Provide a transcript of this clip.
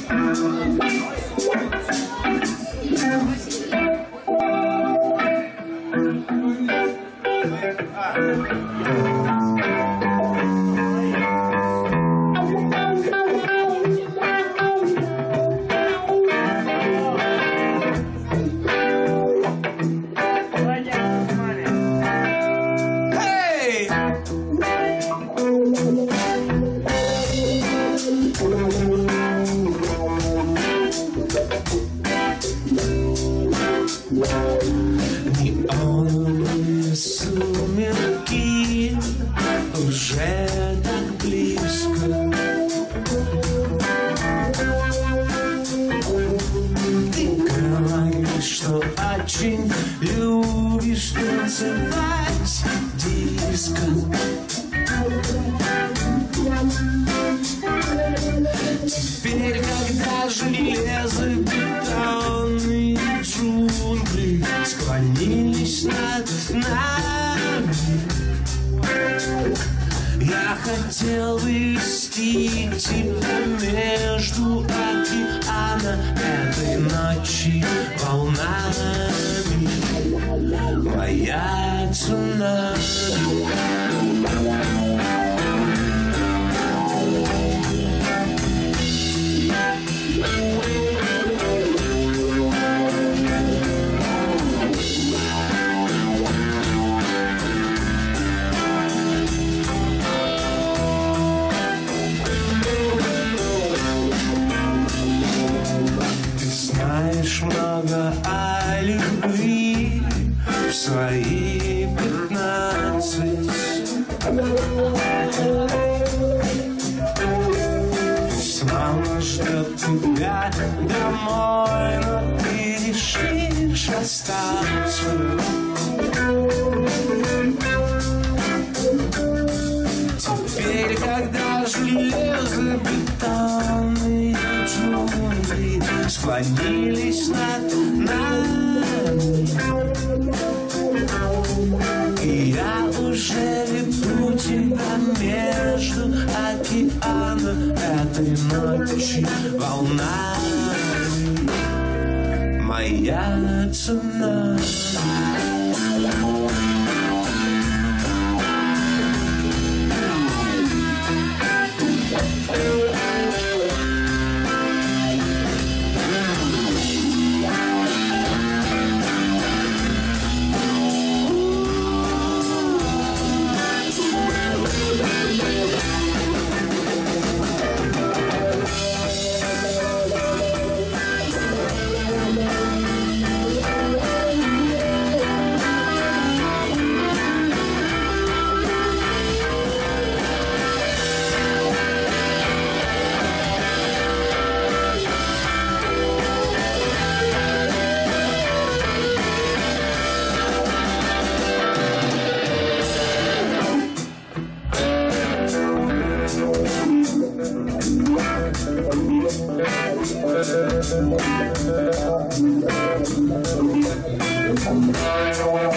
Неоновые сумерки уже так близко. Ты говоришь, что очень любишь танцевать диско. Теперь, когда железобетонные джунгли склонились над нами, я хотел вести тебя между океана этой ночи волнами. Моя цунами. Знаешь много о любви в свои 15. Мама ждет тебя домой, но ты решишь остаться. Теперь, когда железобетонные джунгли склонились над нами, и я уже веду тебя между океаном этой ночи волнами. Моя цунами. Thank you.